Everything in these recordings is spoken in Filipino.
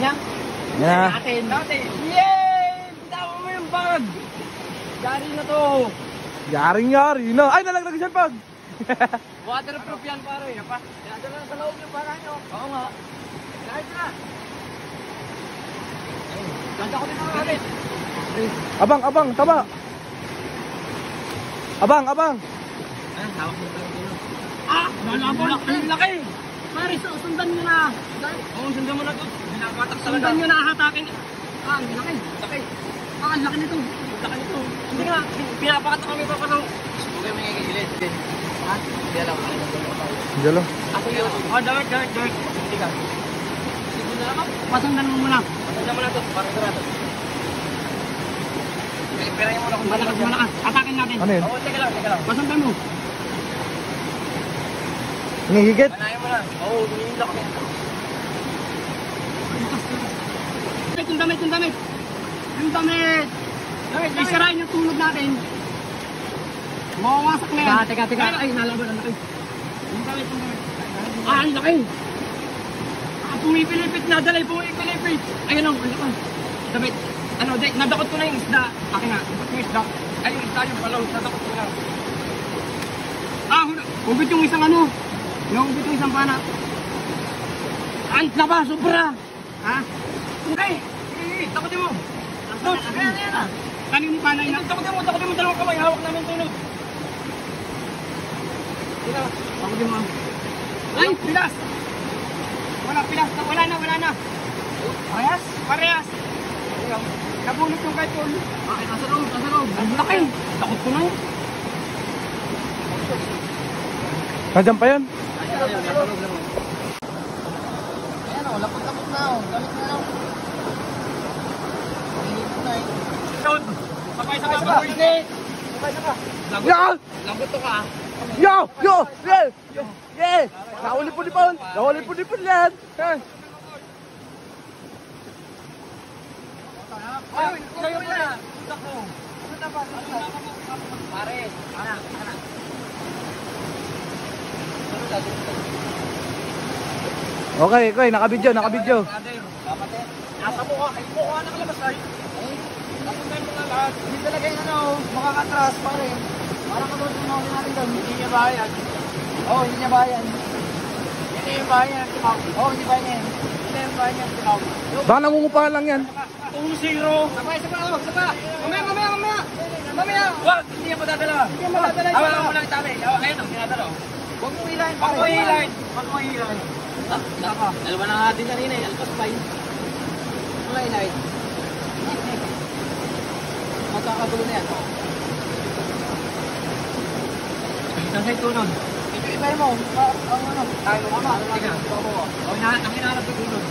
niya? Yan. Natin. Yay! Bitawa mo yung bag! Yari na to! Yaring-yari na. Ay, nalaglag siya pag. Waterproof yan pare. Kaya lang sa loob yung baka nyo. Oo nga. Kahit na. Ganda ko din mga kapit. Abang, taba. Abang. Ah, hawak mo tayo dito. Ah! Malabon! Ang laki! Pare, sundan nyo na. Oo, sundan mo na to. Binabatak talaga. Sundan nyo na hatakin. Ah, ang laki. Laki. Ah, ang laki nito. Laki nito. Hindi nga, pinapakat na kami papataw. Okay, may gigilid. Ha? Hindi alam. Hindi lang. Ako yun. Oh, Dark. Hindi ka. Sige na ako. Pasundan mo muna. Pasundan mo na to. Para sarado. Pirahin mo na kung malakas. Atakin natin. Ano yun? Oo, teka lang. Pasundan mo. Hinihigit? Panahin mo na. Oo, hinihila kami. Yung damit. Isirain yung tulog natin. Mawawasak na yan. Teka. Ay, nalaban ang laki. Yung damit. Ah, ang laki. Ah, pumipilipit na. Dalay, pumipilipit. Ayun ang laki. Damit. Ano, nadakot ko na yung isda. Akin na. Yung isda. Ay, yung isda yung palaw. Nadakot ko na. Ah, ubit yung isang ano. Ubit yung isang pana. Ang laba, sobra. Ha? Okay. Takotin mo. Ayan. Kanino pana yun? Takotin mo. Dalawang kamay. Hawak namin tulog. Takotin mo. Ay, pilas. Wala na. Parehas. Nabunot yung kahit tulo. Bakit? Nasa loob. Ang laki. Takot ko na yun. Nandiyan pa yan? Nasa loob. Ayan o, lapot na o. Galit na lang. Sabay sa buwisit. Lambot to ka. Yo! Yeah! Nahuli-pulipon yan. Ay, kayo mo na. Pare, ana. Okay, nakabidyo. Nasa mukha, ay mukha nakalabas ay. Napuntan mo nga lahat. Hindi talaga yung ano, makakatras pare. Parang katulad ng mga natin doon, hindi niya bayan. Oo, hindi niya bayan. Hindi yung bayan. Oo, hindi bayan yan. Hindi yung bayan. Baka nangungupahan lang yan. 2-0. Sabay. Mamaya. Wag, hindi niya padadala. Hawakan mo lang tabi. Ayun ang pinadala. Huwag mo hilahin. Huwag mo hilahin. Dalawa na natin kanina eh. Alpas pa yun. Wala hilahin. Magkakagulo na yan. Nasa ito nun. Ibay mo. Ang ano? Tayo mo ama. Ang hinahanap yung tulog.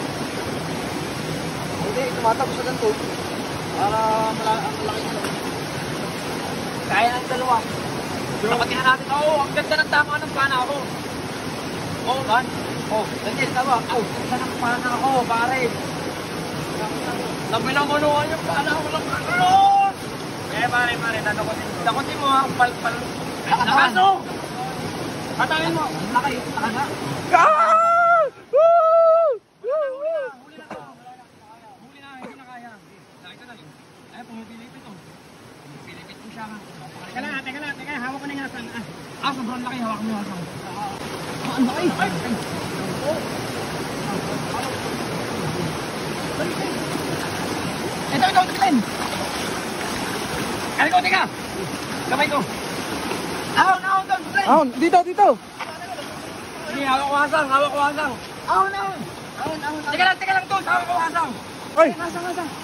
Hindi, tumatapos sa ganito. Para malaki na lang. Kaya ang dalawa. Napatihan natin. Oo, ang ganda ng tama ng pana ako. Oo, man. Oo, ganyan, tama. Oo, ganda ng pana ako, pare. Nabilamunuan yung pana ako ng kanon. Eh, pare, dakotin mo ha, pal. Nakaso! Patawin mo. Laki, nakaga. Teka, hawak ko na yung hasang. Sobrang laki, hawak mo yung hasang. Ang laki! Ito, Glenn! Kali ko, teka! Kamay ko! Ahon, Glenn! Ahon, dito! Hindi, hawak ko hasang! Ahon! Teka lang, Tol! Hawak ko hasang! Ay! Hasang!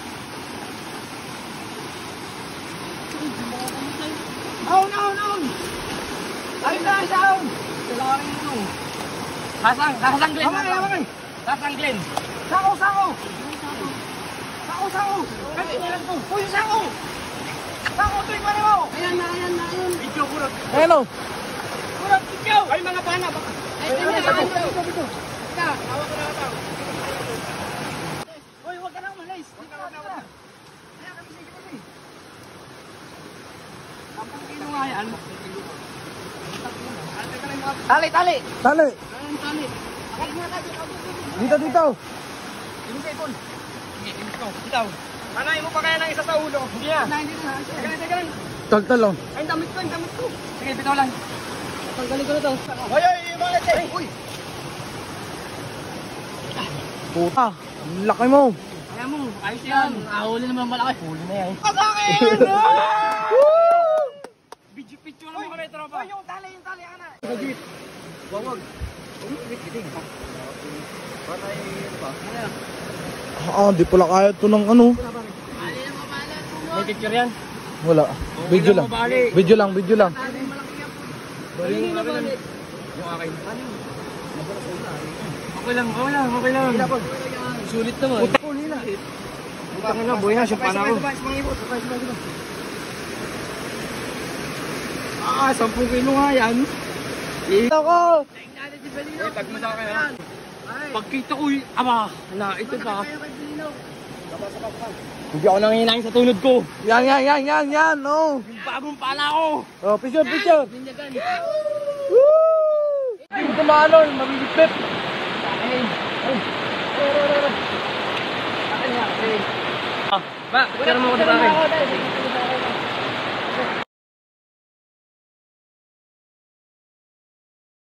Ahon! Ayun na, ahon! Kailangan mo. Hasang, Glenn! Hamay! Hasang, Glenn! Sako! Kasi nilang to! Uy, sako! Sako, tuwing pa rin mo! Ayan na! Video, kurot! Ayan o! Kurot, video! Ay, mga pana! Ay, dito! Hawak ko na ito! Uy, huwag ka na umalis! Kaya kami sige. Kapag kino nga yan. Tali! Tali! Tali! Dito! Yung cellphone. Sige, inis ko. Itaw. Panahin mo pa kaya ng isa sa ulo. Hindi na. Hindi na. Teka lang. Tagtal lang. Ay, damit ko, damit ko. Sige, bitaw lang. Tanggalin ko na to. Hoy, mga ete. Uy. Puta. Ang laki mo. Kaya mo, ayos yan. Ahuli naman malaki. Huli na yan. Pag-akin! Video-picture naman kami, tropa. Yung tali, ana. Gagit. Wawag. Di pala kaya ito ng ano. May picture yan. Wala. Video lang. Video lang, video lang. Bali na bali. Yung akin. Okay lang. Sulit naman. Huli na. Utang na, boy na, siya pa na ako. 10 kilo nga yan. Ito ko! Tag mo sa akin ha. Pagkita ko, aba, na ito pa. Hindi ako nangihinain sa tulad ko. Yan, no. Yung bagong pala ko. Oh, picture. Binyagan. Woo! Hindi ko maano, mamilipip. Ba, picture mo ko sa akin.